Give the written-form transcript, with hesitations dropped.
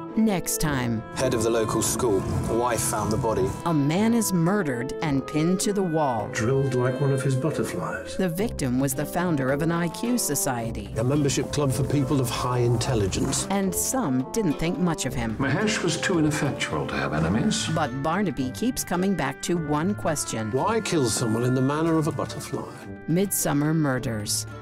Next time, Head of the local school. A wife found the body. a man is murdered and pinned to the wall. Drilled like one of his butterflies. The victim was the founder of an IQ society, A membership club for people of high intelligence. and some didn't think much of him. Mahesh was too ineffectual to have enemies. But Barnaby keeps coming back to one question. Why kill someone in the manner of a butterfly? Midsomer Murders.